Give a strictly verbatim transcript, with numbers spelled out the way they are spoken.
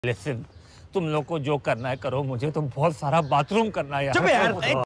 Listen, तुम लोग को जो करना है करो, मुझे तो बहुत सारा बाथरूम करना है यार।